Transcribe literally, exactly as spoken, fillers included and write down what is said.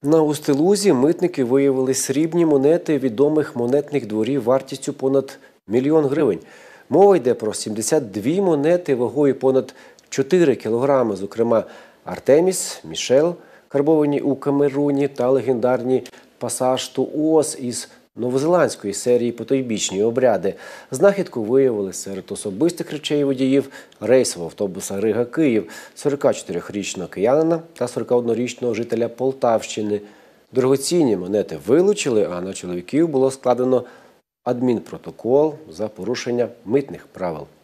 На Устилузі митники виявили срібні монети відомих монетних дворів вартістю понад мільйон гривень. Мова йде про сімдесят дві монети вагою понад чотири кілограми, зокрема Артеміс, Мішел, карбовані у Камеруні, та легендарні Пасаж Туос із новозеландської серії «Потойбічні обряди». Знахідку виявили серед особистих речей водіїв рейсового автобуса Рига-Київ, сорокачотирирічного киянина та сорокаоднорічного жителя Полтавщини. Дорогоцінні монети вилучили, а на чоловіків було складено адмінпротокол за порушення митних правил.